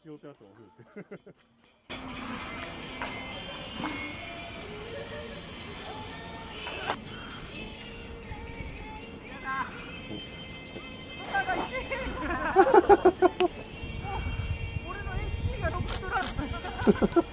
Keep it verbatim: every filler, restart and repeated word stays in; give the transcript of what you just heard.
しようとやったら面白いですけど。俺の エイチピー がろくとらん。